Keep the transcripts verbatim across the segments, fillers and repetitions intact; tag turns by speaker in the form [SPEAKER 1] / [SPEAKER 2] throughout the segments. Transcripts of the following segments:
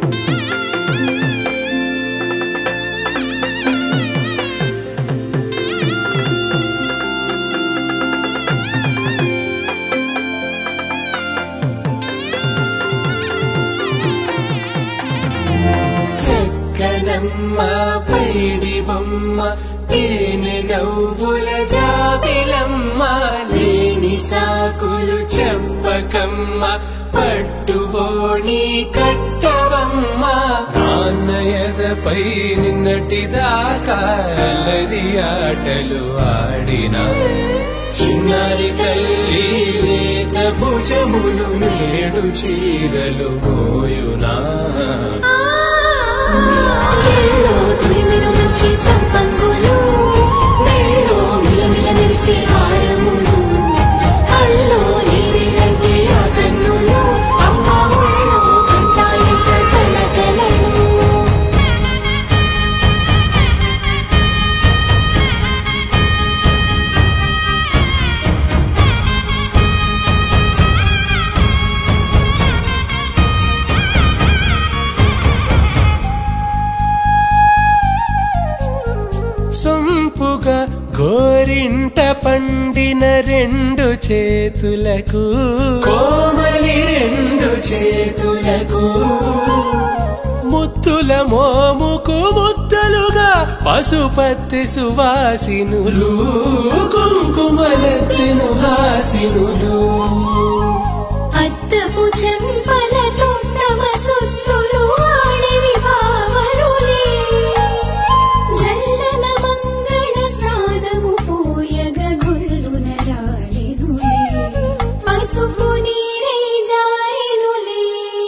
[SPEAKER 1] చక్కనమ్మ పైడి బొమ్మ తేనె నవ్వుల జాబిలమ్మ లేని సాకులు చెప్పకమ్మ పట్టువోణి కట్టవమ్మ నాన్నయదపై నిన్నటిదాకా అల్లరి ఆటలు ఆడినా చిన్నారి తల్లి లేత భుజములు నేడు చీరలు మోయునా చెల్లో తురిమిన మంచి సంపంగులు మెళ్ళో మిలమిల మెరిసే హారములు అల్లో నీరిలంటే ఆ కన్నులు అమ్మ ఒళ్ళో కంటాయంట కలకలను సొంపుగా గోరింట పండిన రెండు చేతులకు కోమలి రెండు చేతులకు ముత్తుల మోముకు ముద్దలుగా పసుపత్తి సువాసినులు కుంకుమలెత్తిను హాసినులు అద్దపు చెంపలతో తమ సుత్తులు ఆడివి భావరులే జల్లన మంగళ స్నానము పోయగ గుల్లున రాలినులే పసుపు నీరై జారినులే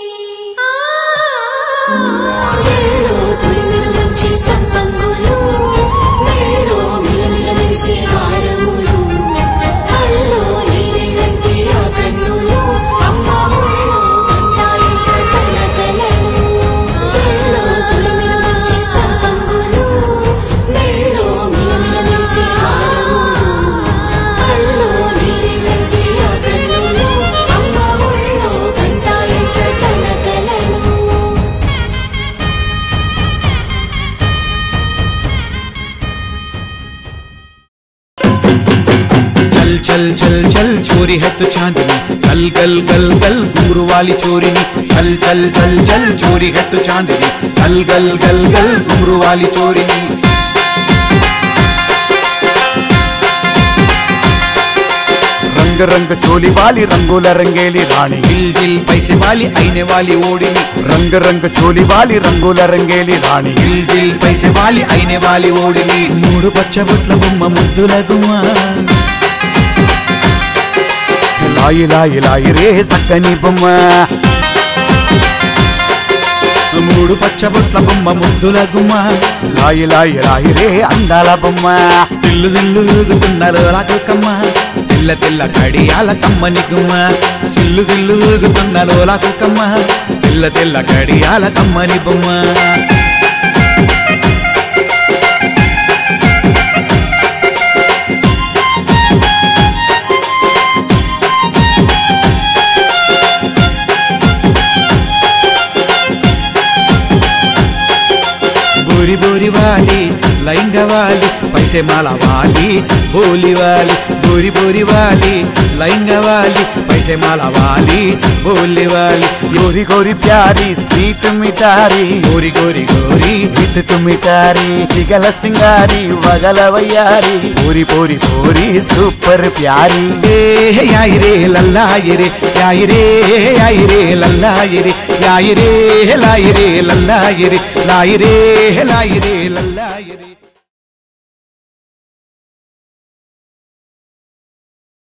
[SPEAKER 1] చెల్లో తురిమిన మంచి సంపంగులు మెళ్ళో మిలమిల మెరిసే హారములు అల్లో నీరిలంటే ఆ కన్నులు అమ్మ ఒళ్ళో కంటాయంట కలకలను చెల్లో తురిమిన మంచి సంపంగులు మెళ్ళో మిలమిల మెరిసే హారములు అల్లో నీరిలంటే ఆ కన్నులు అమ్మ ఒళ్ళో కంటాయంట కలకలను
[SPEAKER 2] चल चल चल चोरी है तो चांदनी गल गल गल गल घुंघरू वाली चोरिनी चल चल चल चल चोरी है तो चांदनी गल गल गल गल घुंघरू वाली चोरिनी रंग रंग चोली वाली रंगोला रंगेली रानी जिल जिल पैसे वाली आईने वाली ओढ़नी रंग रंग चोली वाली रंगोला रंगेली रानी जिल जिल पैसे वाली आईने वाली ओढ़नी मूడు పచ్చ బొట్ల బొమ్మ ముద్దుల గుమ్మ లాయి లాయి లాయి రే సక్కని బొమ్మ మూడు పచ్చ బొట్ల బొమ్మ ముద్దుల గుమ్మ లాయి లాయి లాయి రే అందాల బొమ్మ తిల్లు తిల్లు ఊగుతున్నారు లాకుకమ్మ తెల్ల తెల్ల కడియాల కమ్మని గుమ్మ సిల్లు సిల్లు ఊగుతున్నారు లాకుకమ్మ తెల్ల తెల్ల కడియాల కమ్మని బొమ్మ बोरी बोरी वाली लहंगा वाली पैसे माला वाली बोली वाली बोरी बोरी वाली लहंगा वाली पैसे माला वाली बोली वाली गोरी गोरी प्यारी स्वीट मिठारी गोरी गोरी गोरी विद तु मिठारी सिगल सिंगारी वगल वैयारी पूरी पूरी पूरी सुपर प्यारी ए याई रे लल्ला रे याई रे याई रे लल्ला रे याई रे लाई रे लल्ला रे लाई रे लाई रे लल्ला रे।